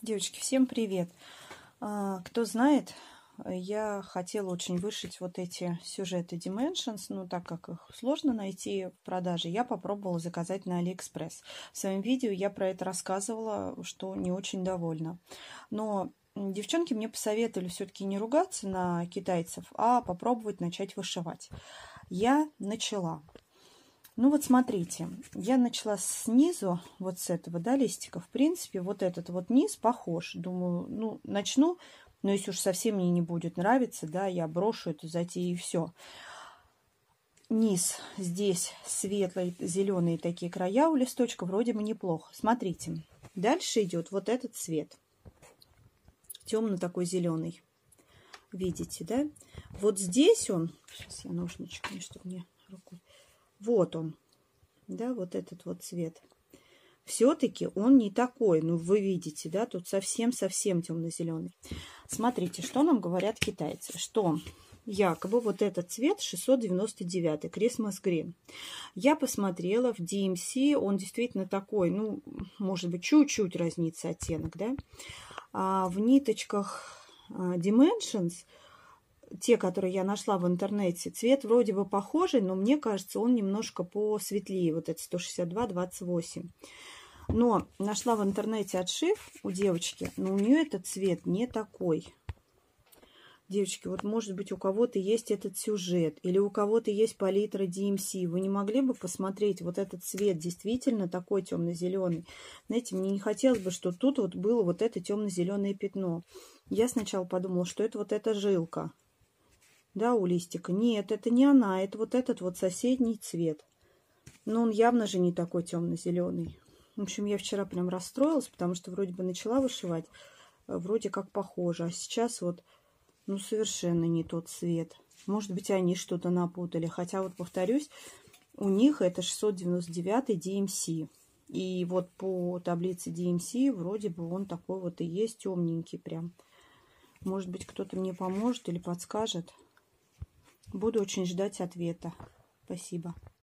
Девочки, всем привет! Кто знает, я хотела очень вышить вот эти сюжеты Dimensions, но так как их сложно найти в продаже, я попробовала заказать на AliExpress. В своем видео я про это рассказывала, что не очень довольна. Но девчонки мне посоветовали все-таки не ругаться на китайцев, а попробовать начать вышивать. Я начала. Ну вот смотрите, я начала снизу, вот с этого, да, листика. В принципе, вот этот вот низ похож. Думаю, ну, начну, но если уж совсем мне не будет нравиться, да, я брошу эту затею и все. Низ здесь светлые, зеленые такие края у листочка, вроде бы неплохо. Смотрите, дальше идет вот этот цвет. Темно такой зеленый. Видите, да? Вот здесь он, сейчас я ножничками, чтобы мне руку... Вот он, да, вот этот вот цвет. Все-таки он не такой, ну вы видите, да, тут совсем-совсем темно-зеленый. Смотрите, что нам говорят китайцы, что якобы вот этот цвет 699, Christmas Green. Я посмотрела в DMC, он действительно такой, ну, может быть, чуть-чуть разнится оттенок, да. А в ниточках Dimensions, те, которые я нашла в интернете, цвет вроде бы похожий, но мне кажется, он немножко посветлее. Вот это 162-28. Но нашла в интернете отшив у девочки, но у нее этот цвет не такой. Девочки, вот может быть у кого-то есть этот сюжет, или у кого-то есть палитра DMC. Вы не могли бы посмотреть, вот этот цвет действительно такой темно-зеленый? Знаете, мне не хотелось бы, что тут вот было вот это темно-зеленое пятно. Я сначала подумала, что это вот эта жилка. Да, у листика. Нет, это не она, это вот этот вот соседний цвет. Но он явно же не такой темно-зеленый. В общем, я вчера прям расстроилась, потому что вроде бы начала вышивать, вроде как похоже. А сейчас вот, ну, совершенно не тот цвет. Может быть, они что-то напутали. Хотя, вот повторюсь, у них это 699 DMC. И вот по таблице DMC вроде бы он такой вот и есть, темненький прям. Может быть, кто-то мне поможет или подскажет. Буду очень ждать ответа. Спасибо.